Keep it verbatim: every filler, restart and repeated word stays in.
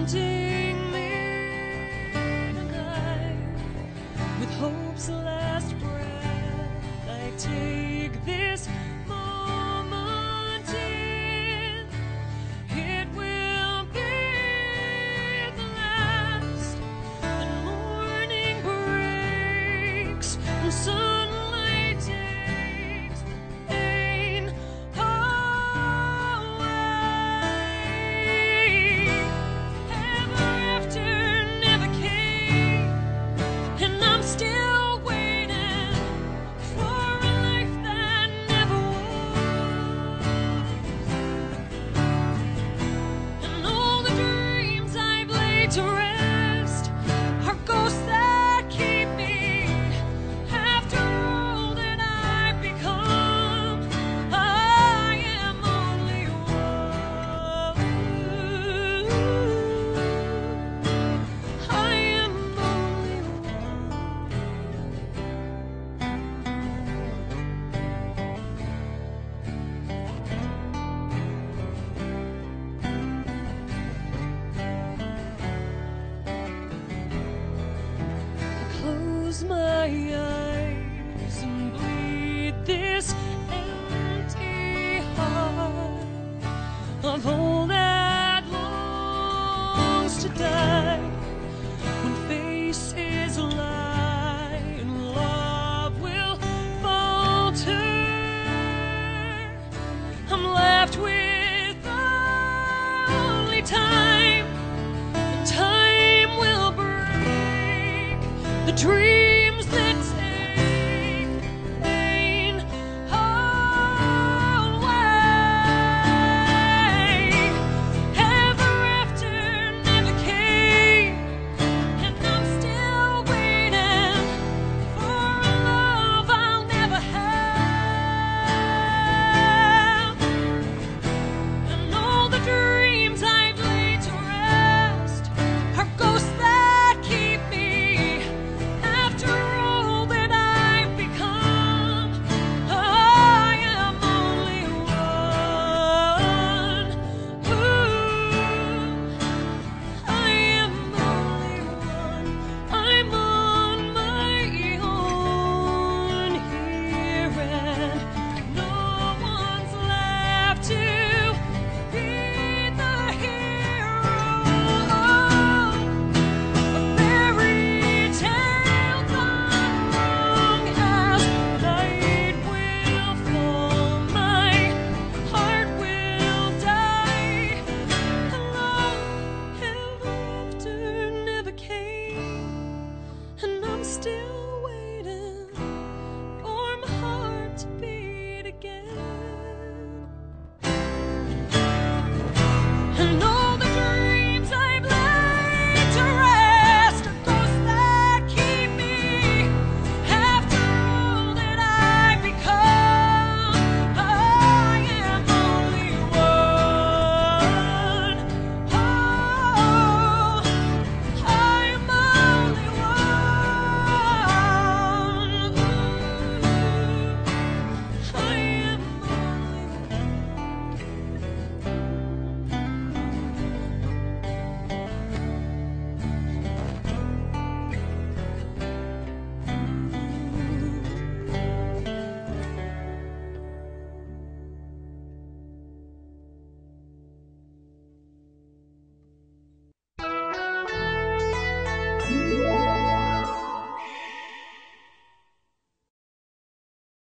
haunting me tonight. With hope's last breath, I take this moment in. It will be the last. And morning breaks, and sunlight takes the pain away. Ever after never came, and I'm still waiting for a life that never was. And all the dreams I've laid to rest are ghosts that keep me. After all that I've become, I am only one. I am only one. Close my eyes and bleed this empty heart of all that longs to die. When faces lie and love will falter, I'm left with only time. And time will break the dream